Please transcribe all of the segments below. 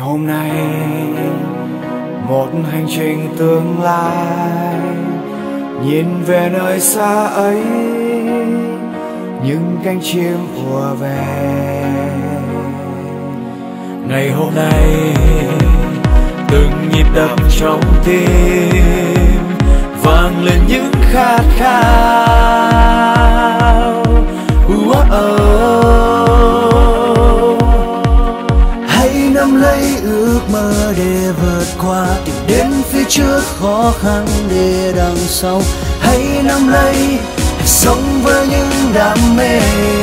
hôm nay một hành trình tương lai, nhìn về nơi xa ấy những cánh chim ùa về. Ngày hôm nay từng nhịp đập trong tim vang lên những khát khao. Hãy nắm lấy ước mơ để vượt qua, tìm đến phía trước khó khăn để đằng sau. Hãy nắm lấy, hãy sống với những đam mê.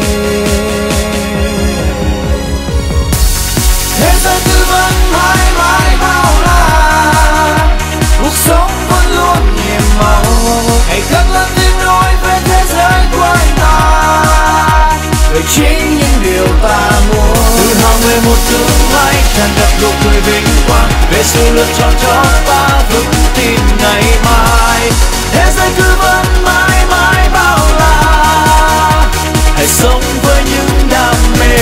Thế giới tư vấn mãi mãi bao la, cuộc sống vẫn luôn nhiệm màu. Hãy cất lên tiếng nói về thế giới của anh ta, về chính những điều ta muốn. Tự hào về một tương lai tràn ngập nụ cười vinh quang, về sự lựa chọn cho ta vững tin ngày mai. Thế giới tư vấn mãi mãi bao la, hãy sống với những đam mê.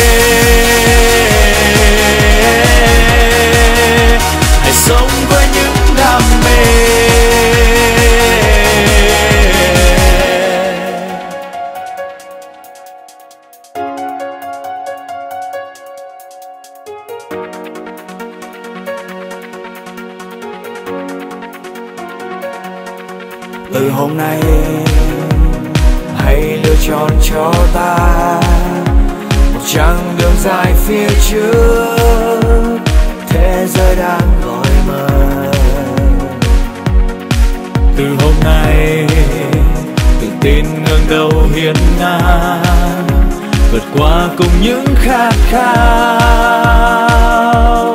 Hãy sống với những đam mê. Từ hôm nay hãy lựa chọn cho ta một chặng đường dài phía trước, thế giới đang gọi mời. Từ hôm nay tự tin ngẩng đầu hiên ngang, vượt qua cùng những khát khao.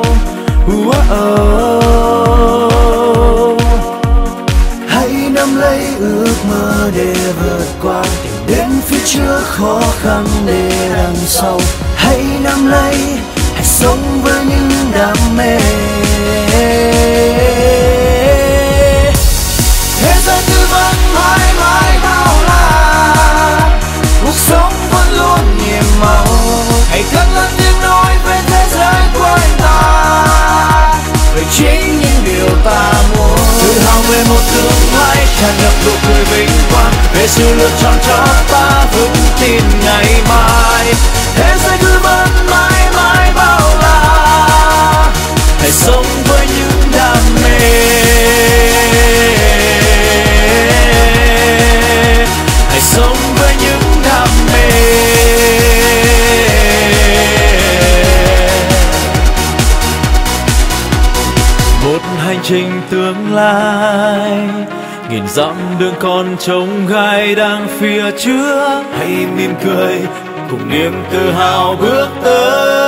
Hãy nắm lấy ước mơ để vượt qua, tìm đến phía trước khó khăn để đằng sau. Hãy nắm lấy, hãy sống với những đam mê. Thế giới tư vấn mãi mãi bao la, cuộc sống vẫn luôn nhiệm màu. Hãy cất lên tiếng nói về thế giới của anh ta, về chính những điều ta muốn. Tự hào về một tương lai tràn ngập nụ cười vinh quang, về sự lựa chọn cho ta vững tin ngày mai. Thế giới tư vấn mãi mãi bao la, hãy sống với những đam mê. Hãy sống với những đam mê. Một hành trình tương lai, nghìn dặm đường còn trông gai đang phía trước. Hãy mỉm cười cùng niềm tự hào bước tới.